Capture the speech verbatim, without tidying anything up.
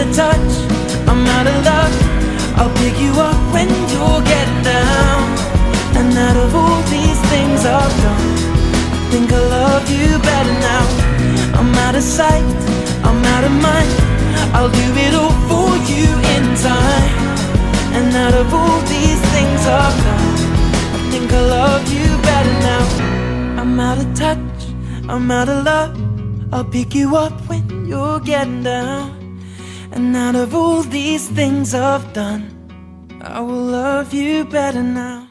of touch, I'm out of luck. I'll pick you up when you're getting down. And out of all these things I've done, I think I love you better now. I'm out of sight, I'm out of mind. I'll do it all for you in time. And out of all these things I've done, I think I love you better now. I'm out of touch, I'm out of love. I'll pick you up when you're getting down. And out of all these things I've done, I will love you better now.